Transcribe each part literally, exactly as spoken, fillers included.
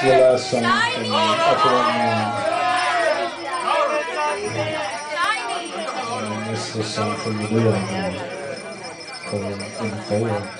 the last song from the Upper One. And this is a song from the new album called Vorwärts.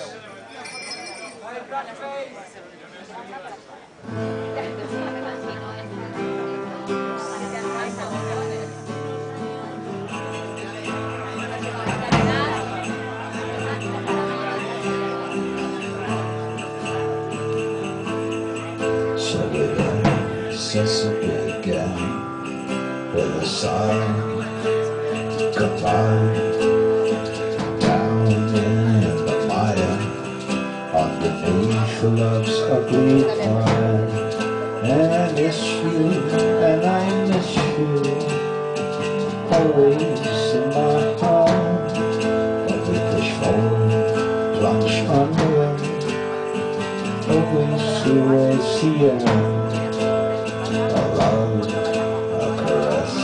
Since it began with a sign goodbye down in the mire underneath love's ugly eye. And I miss you, and I miss you always in my heart. But we push forward, plunge onward, always towards the end. A love, a caress,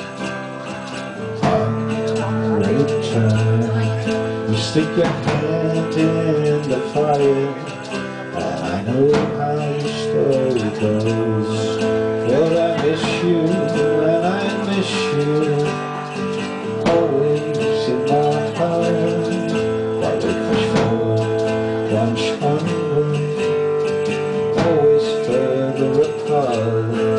unreturned. You stick your hand in the fire, and I know how your story goes. But I miss you, and I miss you always in my heart. But we push forward, plunge onward, always further apart.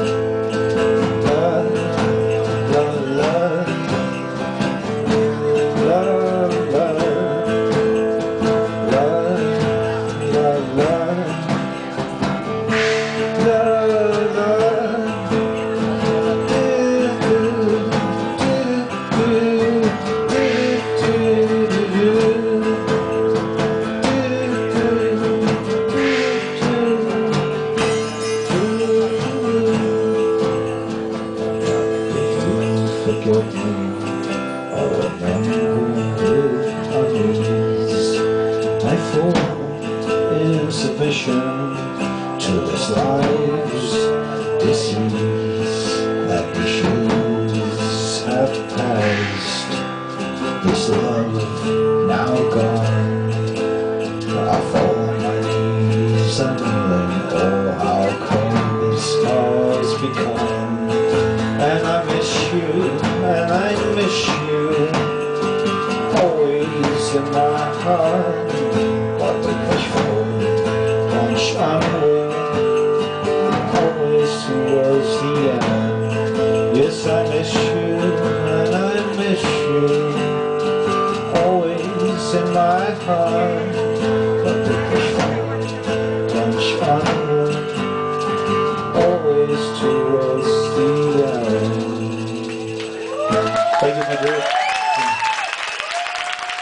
Forgive me, I remember on knees. I fall in submission to this life's disease. Happy shoes have passed, this love now gone. I fall on my knees and kneeling, oh how cold these scars become. And I miss you, and I miss you always in my heart. But we push forward, plunge onward, always towards the end. Yes, I miss you, and I miss you always in my heart. But we push forward, plunge onward, always towards the end. Thank you, Madrid.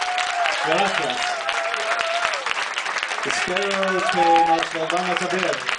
Gracias. Espero que nos volvamos a ver.